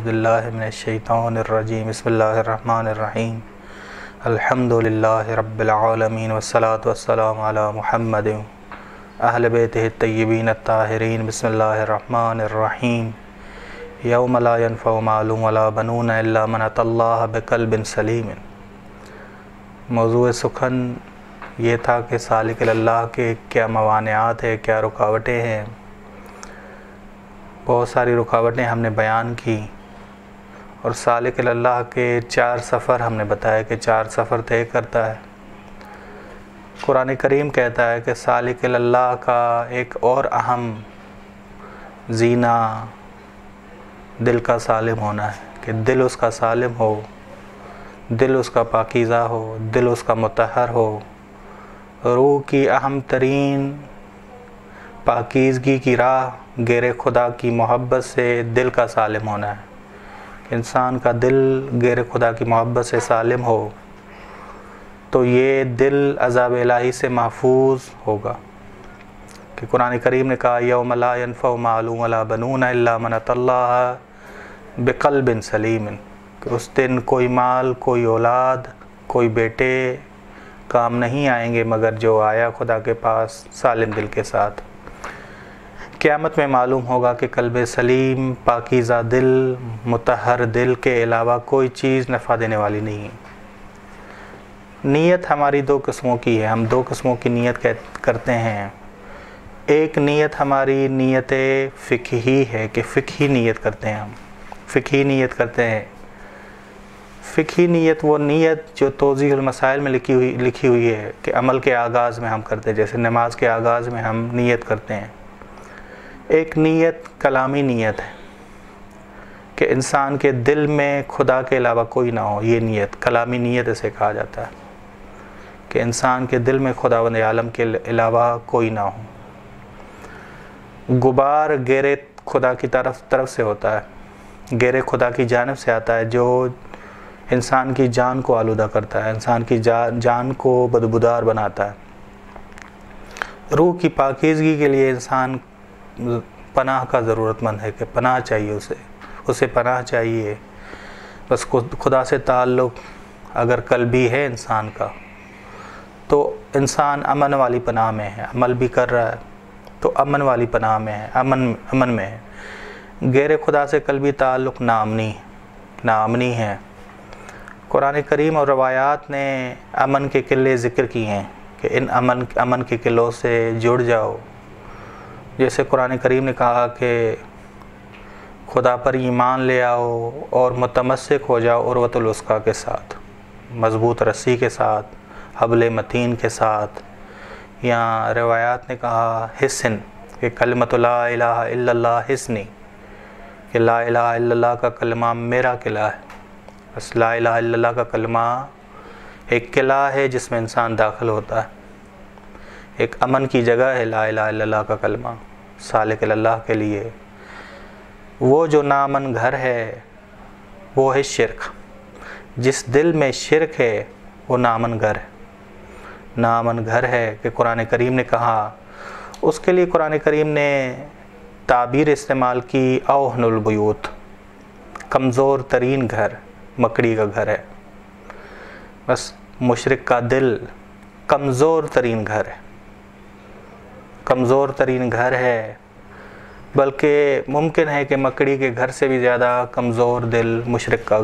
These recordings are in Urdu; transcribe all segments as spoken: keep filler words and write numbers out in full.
باللہ من الشیطان الرجیم بسم اللہ الرحمن الرحیم الحمدللہ رب العالمین والصلاة والسلام علی محمد اہل بیتہ الطیبین الطاہرین بسم اللہ الرحمن الرحیم یوم لا ینفع مال ولا بنون الا من اتی اللہ بقلب سلیم۔ موضوع سخن یہ تھا کہ سالک اللہ کے کیا موانعات ہیں، کیا رکاوٹیں ہیں۔ بہت ساری رکاوٹیں ہم نے بیان کی اور سالک اللہ کے چار سفر ہم نے بتایا کہ چار سفر طے کرتا ہے۔ قرآن کریم کہتا ہے کہ سالک اللہ کا ایک اور اہم زینہ دل کا سالم ہونا ہے، کہ دل اس کا سالم ہو، دل اس کا پاکیزہ ہو، دل اس کا مطہر ہو۔ روح کی اہم ترین پاکیزگی کی راہ غیر خدا کی محبت سے دل کا سالم ہونا ہے۔ انسان کا دل غیر خدا کی محبت سے سالم ہو تو یہ دل عذاب الہی سے محفوظ ہوگا، کہ قرآن کریم نے کہا یوم لا ینفع مال ولا بنون الا من اتی اللہ بقلب سلیم، کہ اس دن کوئی مال، کوئی اولاد، کوئی بیٹے کام نہیں آئیں گے مگر جو آیا خدا کے پاس سالم دل کے ساتھ۔ قیامت میں معلوم ہوگا کہ قلب سلیم، پاکیزہ دل، مطہر دل کے علاوہ کوئی چیز نفع دینے والی نہیں ہے۔ نیت ہماری دو قسموں کی ہے، ہم دو قسموں کی نیت کرتے ہیں۔ ایک نیت ہماری نیت فقہی ہے، کہ فقہی نیت کرتے ہیں، ہم فقہی نیت کرتے ہیں۔ فقہی نیت وہ نیت جو توضیح المسائل میں لکھی ہوئی لکھی ہوئی ہے، کہ عمل کے آغاز میں ہم کرتے ہیں، جیسے نماز کے آغاز میں ہم نیت کرتے ہیں۔ ایک نیت کلامی نیت ہے، کہ انسان کے دل میں خدا کے علاوہ کوئی نہ ہو، یہ نیت کلامی نیت اسے کہا جاتا ہے، کہ انسان کے دل میں خداوند عالم کے علاوہ کوئی نہ ہو۔ غبار غیر خدا کی طرف طرف سے ہوتا ہے، غیر خدا کی جانب سے آتا ہے، جو انسان کی جان کو آلودہ کرتا ہے، انسان کی جان کو بدبودار بناتا ہے۔ روح کی پاکیزگی کے لیے انسان پناہ کا ضرورت مند ہے، کہ پناہ چاہیے اسے اسے پناہ چاہیے۔ بس خدا سے تعلق اگر قلبی ہے انسان کا تو انسان امن والی پناہ میں ہے، عمل بھی کر رہا ہے تو امن والی پناہ میں ہے، امن امن میں ہے۔ غیر خدا سے قلبی تعلق ناامنی ناامنی ہے۔ قرآن کریم اور روایات نے امن کے قلعے ذکر کی ہیں، کہ ان امن امن کے قلعوں سے جڑ جاؤ۔ جیسے قرآن کریم نے کہا کہ خدا پر ایمان لے آؤ اور متمسک ہو جاؤ عروۃ الوثقیٰ کے ساتھ، مضبوط رسی کے ساتھ، حبل متین کے ساتھ۔ یہاں روایات نے کہا حسن، کہ کلمۃ لا الہ الا اللہ حسنی، کہ لا الہ الا اللہ کا کلمہ میرا قلعہ ہے۔ بس لا الہ الا اللہ کا کلمہ ایک قلعہ ہے جس میں انسان داخل ہوتا ہے، ایک امن کی جگہ ہے لا الہ الا اللہ کا کلمہ سالک اللہ کے لیے۔ وہ جو نامن گھر ہے وہ ہے شرک، جس دل میں شرک ہے وہ نامن گھر ہے، نامن گھر ہے، کہ قرآن کریم نے کہا۔ اس کے لیے قرآن کریم نے تعبیر استعمال کی اوہن البیوت، کمزور ترین گھر مکڑی کا گھر ہے۔ بس مشرک کا دل کمزور ترین گھر ہے، کمزور ترین گھر ہے، بلکہ ممکن ہے کہ مکڑی کے گھر سے بھی زیادہ کمزور دل مشرک کا،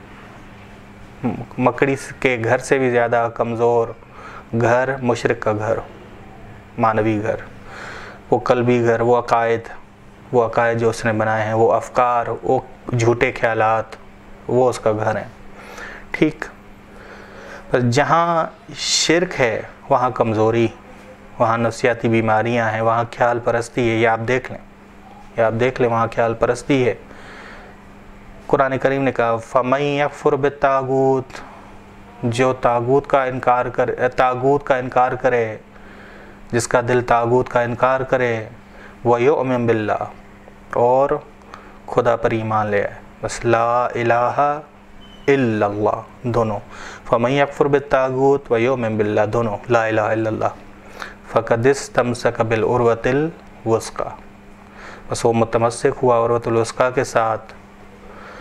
مکڑی کے گھر سے بھی زیادہ کمزور گھر مشرک کا گھر، مانوی گھر، وہ قلبی گھر، وہ عقائد وہ عقائد جو اس نے بنائے ہیں، وہ افکار، وہ جھوٹے خیالات، وہ اس کا گھر ہے۔ ٹھیک، بس جہاں شرک ہے وہاں کمزوری، وہاں نفسیاتی بیماریاں ہیں، وہاں خیال پرستی ہے، یہ آپ دیکھ لیں یہ آپ دیکھ لیں وہاں خیال پرستی ہے۔ قرآن کریم نے کہا فَمَن يَكْفُرْ بِالطَّاغُوتِ، جو طاغوت کا انکار کرے طاغوت کا انکار کرے جس کا دل طاغوت کا انکار کرے، وَيُؤْمِن بِاللَّهِ، اور خدا پر ایمان لے آئے۔ بس لا الہ الا اللہ دونوں، فَمَن يَكْفُرْ بِالطَّاغُوتِ وَيُؤْمِن بِاللَّهِ دونوں لا الہ الا اللہ، فَقَدِ اسْتَمْسَكَ بِالْعُرْوَةِ الْوُثْقَىٰ، بس وہ متمسک ہوا عروۃ الوثقیٰ کے ساتھ،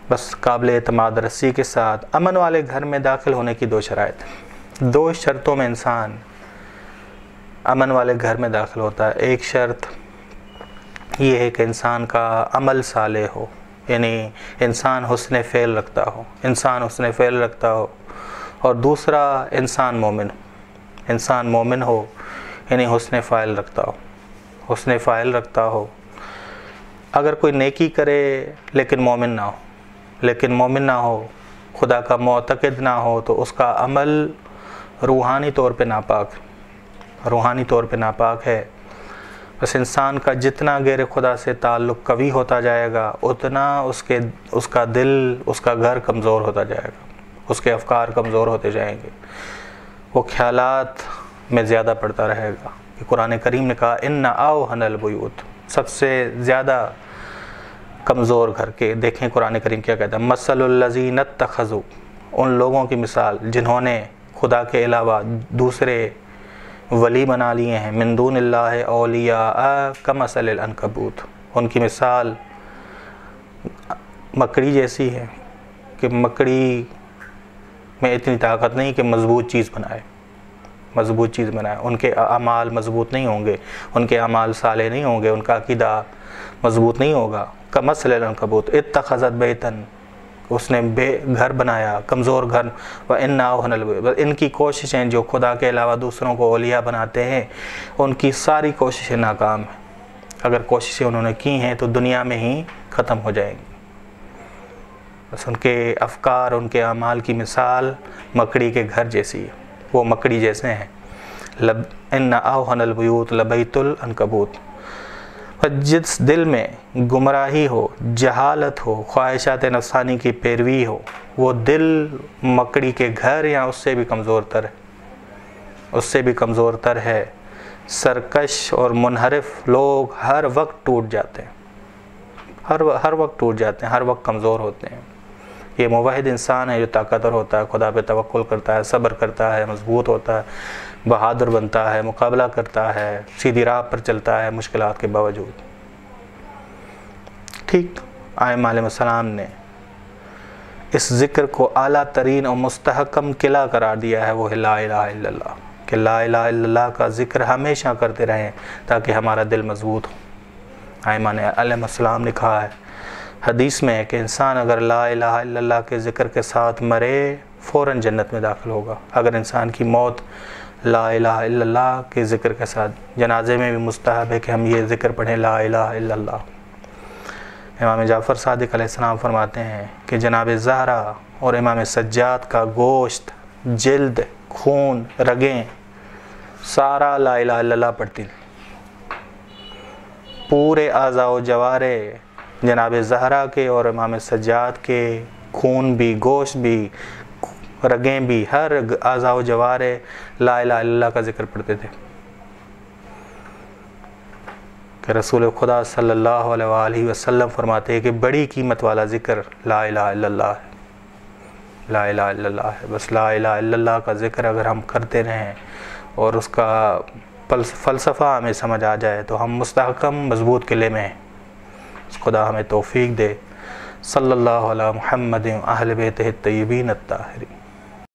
بس قابل اعتماد رسی کے ساتھ امن والے گھر میں داخل ہونے کی دو شرائط ہیں۔ دو شرطوں میں انسان امن والے گھر میں داخل ہوتا ہے۔ ایک شرط یہ ہے کہ انسان کا عمل صالح ہو، یعنی انسان حسن فعل رکھتا ہو انسان حسن فعل رکھتا ہو اور دوسرا انسان مومن انسان مومن ہو، یعنی حسن فعل رکھتا ہو حسن فعل رکھتا ہو اگر کوئی نیکی کرے لیکن مومن نہ ہو لیکن مومن نہ ہو خدا کا معتقد نہ ہو تو اس کا عمل روحانی طور پہ ناپاک روحانی طور پہ ناپاک ہے۔ بس انسان کا جتنا غیر خدا سے تعلق قوی ہوتا جائے گا اتنا اس کے اس کا دل اس کا گھر کمزور ہوتا جائے گا، اس کے افکار کمزور ہوتے جائیں گے، وہ خیالات میں زیادہ پڑتا رہے گا۔ کہ قرآن کریم نے کہا ان اوہن البیوت، سب سے زیادہ کمزور گھر کے دیکھیں قرآن کریم کیا کہتا ہے، مثل الذین اتخذوا، ان لوگوں کی مثال جنہوں نے خدا کے علاوہ دوسرے ولی بنا لیے ہیں، من دون اللہ اولیاء کمثل العنکبوت، ان کی مثال مکڑی جیسی ہے کہ مکڑی میں اتنی طاقت نہیں کہ مضبوط چیز بنائے مضبوط چیز بنائے ان کے اعمال مضبوط نہیں ہوں گے، ان کے اعمال صالح نہیں ہوں گے، ان کا عقیدہ مضبوط نہیں ہوگا۔ کمثل العنکبوت اتخذت بیتن، اس نے بے گھر بنایا کمزور گھر، وَإِنَّ أَوْهَنَ الْبِيُوتِ، ان کی کوششیں جو خدا کے علاوہ دوسروں کو اولیاء بناتے ہیں ان کی ساری کوششیں ناکام ہیں، اگر کوششیں انہوں نے کی ہیں تو دنیا میں ہی ختم ہو جائیں گی۔ بس ان کے افکار ان کے اعمال کی مثال مکڑی کے گھر جیسی ہے، وہ مکڑی جیسے ہیں۔ لب ان اوہن البیوت لبیت العنکبوت، جس دل میں گمراہی ہو، جہالت ہو، خواہشات نفسانی کی پیروی ہو، وہ دل مکڑی کے گھر یا اس سے بھی کمزور تر ہے اس سے بھی کمزور تر ہے۔ سرکش اور منحرف لوگ ہر وقت ٹوٹ جاتے ہیں ہر ہر وقت ٹوٹ جاتے ہیں ہر وقت کمزور ہوتے ہیں۔ یہ موحد انسان ہے جو طاقتور ہوتا ہے، خدا پہ توکل کرتا ہے، صبر کرتا ہے، مضبوط ہوتا ہے، بہادر بنتا ہے، مقابلہ کرتا ہے، سیدھی راہ پر چلتا ہے مشکلات کے باوجود۔ ٹھیک ائمہ علیہ السلام نے اس ذکر کو اعلیٰ ترین اور مستحکم قلعہ قرار دیا ہے، وہ ہے لا الہ الا اللہ، کہ لا الہ الا اللہ کا ذکر ہمیشہ کرتے رہیں تاکہ ہمارا دل مضبوط ہو۔ ائمہ نے علیہ السلام نے کہا ہے حدیث میں کہ انسان اگر لا الہ الا اللہ کے ذکر کے ساتھ مرے فوراً جنت میں داخل ہوگا۔ اگر انسان کی موت لا الہ الا اللہ کے ذکر کے ساتھ، جنازے میں بھی مستحب ہے کہ ہم یہ ذکر پڑھیں لا الہ الا اللہ۔ امام جعفر صادق علیہ السلام فرماتے ہیں کہ جناب زہرا اور امام سجاد کا گوشت، جلد، خون، رگیں سارا لا الہ الا اللہ پڑھتی تھی۔ پورے اعضاء و جوارے جناب زہرا کے اور امام سجاد کے، خون بھی، گوشت بھی، رگیں بھی، ہر اعضاء و جوارے لا الہ الا اللہ کا ذکر پڑھتے تھے۔ کہ رسول خدا صلی اللہ علیہ وآلہ وسلم فرماتے ہیں کہ بڑی قیمت والا ذکر لا الہ الا اللہ ہے لا الہ الا اللہ ہے۔ بس لا الہ الا اللہ کا ذکر اگر ہم کرتے رہیں اور اس کا فلسفہ ہمیں سمجھ آ جائے تو ہم مستحکم مضبوط قلعے میں ہیں۔ خدا ہمیں توفیق دے۔ صلی اللہ علی محمد و اہل بیتہ الطیبین الطاہرین۔